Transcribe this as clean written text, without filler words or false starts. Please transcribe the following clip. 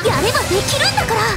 やればできるんだから。